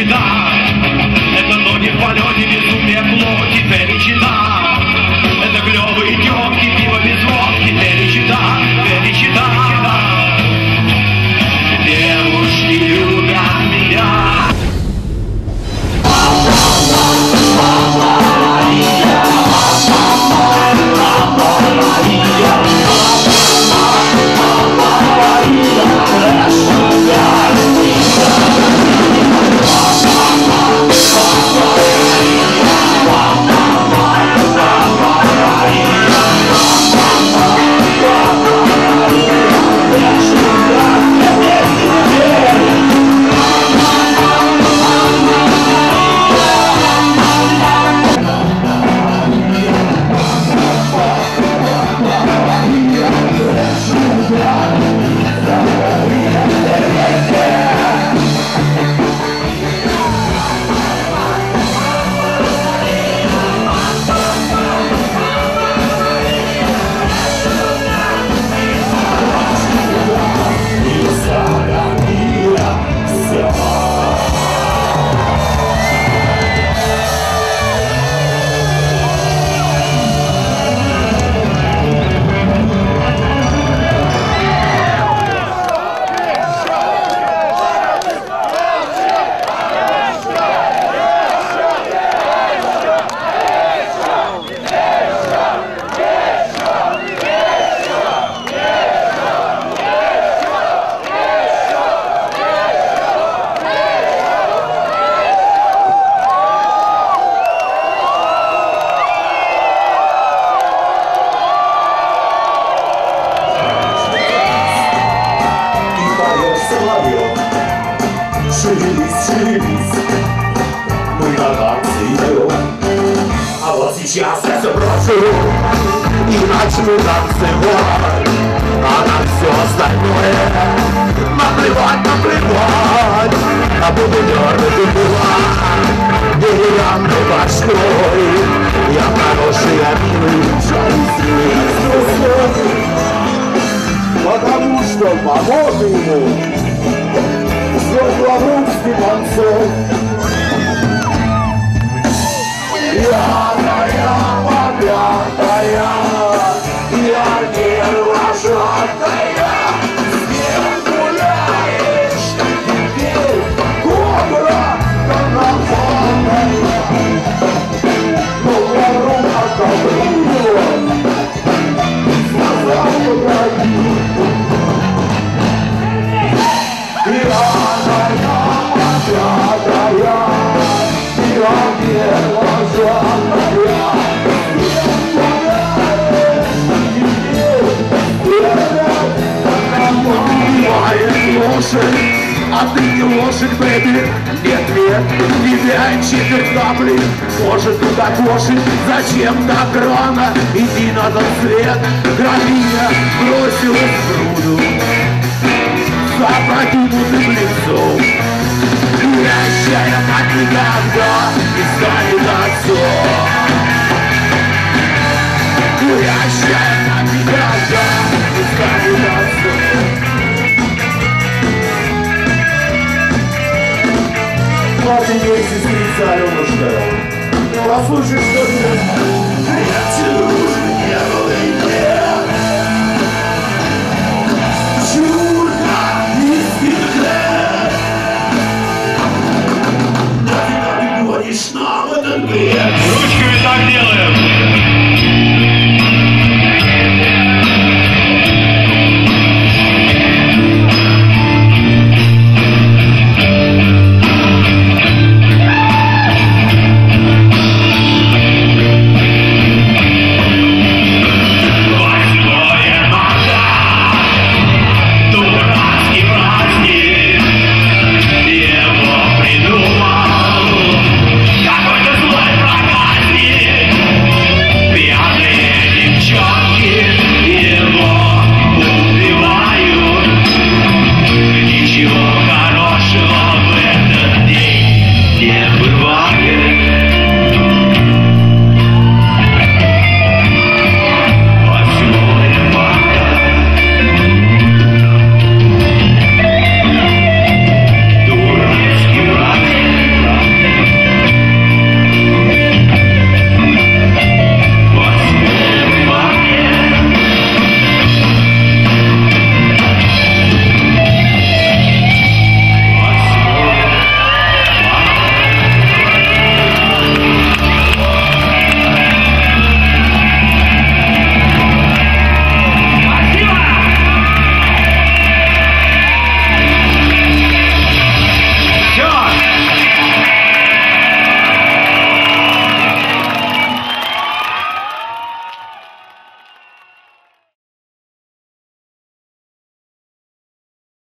величина. Это ноги в полете, безумие плоти, величина. Это клёвые тёмки, пиво без водки, величина, величина. Девушки любят меня. Шевелись, шевелись, мы на танцы идем. А вот сейчас я все брошу и начну танцевать. А на все остальное наплевать, наплевать. А буду дернуть и бывать деревянной башкой. Я хороший, я милый, жалуюсь, потому что помог ему белорусский танцор. Пьяная, попятая, я не лошадная. С кем гуляешь ты теперь, кобра конопатая? Но ворон отобрил, сказал погоди. А ты не лошадь, бэби. Нет, нет, не 4 капли. Может, тут окошек, зачем так рано? Иди на тот свет. Графиня бросилась в груду с опрокинутым лицом. Прощай, она никогда не станет отцом. Прощай, она никогда не станет отцом. Мать и сестрица Аленушка, послушай, что мне